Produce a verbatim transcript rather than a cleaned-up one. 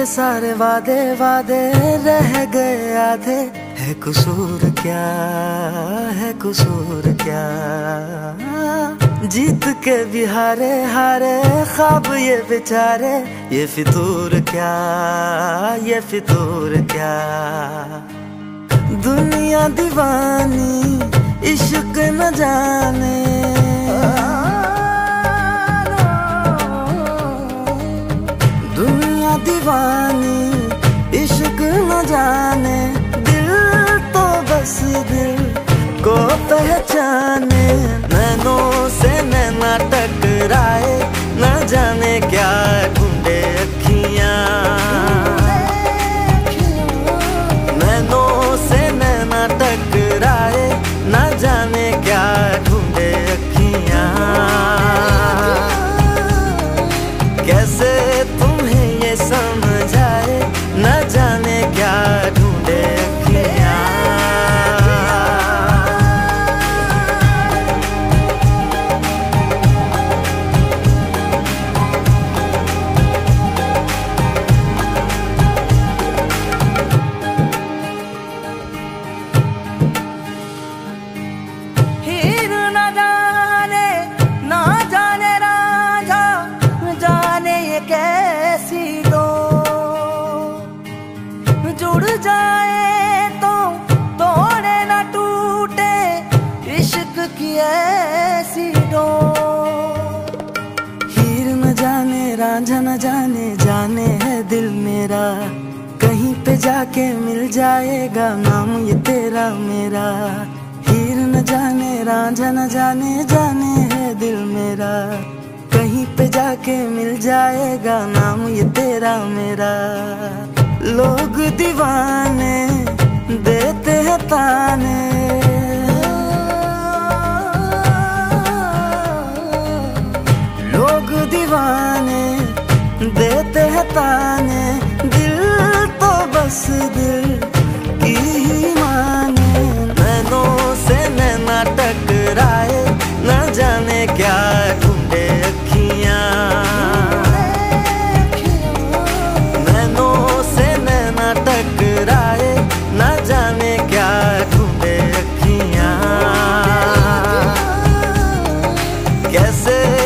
सारे वादे वादे रह गए आधे। है कसूर क्या, है कसूर क्या, जीत के भी हारे हारे ख्वाब ये बेचारे। ये फितूर क्या, ये फितूर क्या, दुनिया दीवानी इश्क न जाने। दुनिया दीवानी इश्क न जाने, दिल तो बस दिल को पहचाने। नैनों से नैना टकराए, न जाने क्या ढूंढे अखियां। नैनों से नैना टकराए, न जाने क्या ढूंढे अखियां। कैसे तुम्हें ये समझाए, न जाने क्या ढूंढे अखियां। हीर न जाने, ना जाने रांझा, जाने ये कैसी दो जुड़ जाए तो तोड़े न टूटे, इश्क की ऐसी डो। हीर न जाने रांझा न जाने, जाने है दिल मेरा। कहीं पे जाके मिल जाएगा नाम ये तेरा मेरा। हीर न जाने रांझा न जाने, जाने है दिल मेरा। कहीं पे जाके मिल जाएगा नाम ये तेरा मेरा। लोग दीवाने देते हैं ताने, लोग दीवाने देते हैं ताने। दिल तो बस दिल की ही माने। नैनों से नैना टकराए, न जाने क्या ढूंढे अखियां। नैनों से नैना टकराए, न जाने क्या ढूंढे अखियां। कैसे